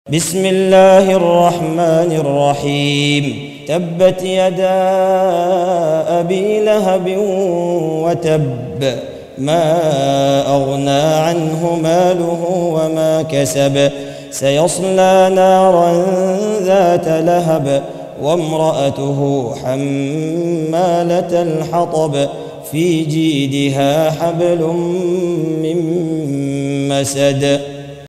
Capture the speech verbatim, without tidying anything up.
بسم الله الرحمن الرحيم. تبت يدا أبي لهب وتب، ما أغنى عنه ماله وما كسب، سيصلى نارا ذات لهب وامرأته حمالة الحطب في جيدها حبل من مسد.